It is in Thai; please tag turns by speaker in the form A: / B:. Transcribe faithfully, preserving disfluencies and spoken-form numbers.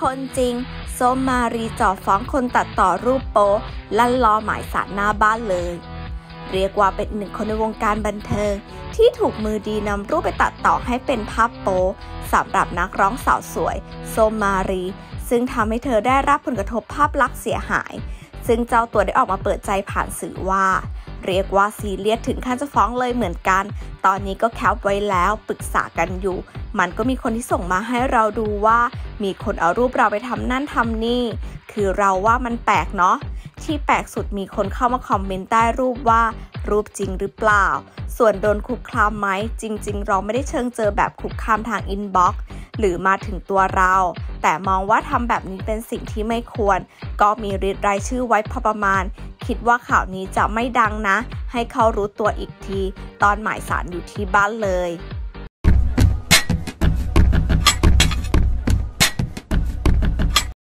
A: คนจริงส้มมารีจ่อฟ้องคนตัดต่อรูปโป๊ลั่นล้อหมายสารหน้าบ้านเลยเรียกว่าเป็นหนึ่งคนในวงการบันเทิงที่ถูกมือดีนำรูปไปตัดต่อให้เป็นภาพโป๊สำหรับนักร้องสาวสวยส้มมารีซึ่งทำให้เธอได้รับผลกระทบภาพลักษณ์เสียหายซึ่งเจ้าตัวได้ออกมาเปิดใจผ่านสื่อว่าเรียกว่าซีเรียสถึงขั้นจะฟ้องเลยเหมือนกันตอนนี้ก็แคปไว้แล้วปรึกษากันอยู่มันก็มีคนที่ส่งมาให้เราดูว่ามีคนเอารูปเราไปทำนั่นทำนี่คือเราว่ามันแปลกเนาะที่แปลกสุดมีคนเข้ามาคอมเมนต์ใต้รูปว่ารูปจริงหรือเปล่าส่วนโดนคุกคามไหมจริงๆเราไม่ได้เชิงเจอแบบคุกคามทางอินบ็อกซ์หรือมาถึงตัวเราแต่มองว่าทำแบบนี้เป็นสิ่งที่ไม่ควรก็มีริดรายชื่อไว้พอประมาณคิดว่าข่าวนี้จะไม่ดังนะให้เขารู้ตัวอีกทีตอนหมายสารอยู่ที่บ้านเลย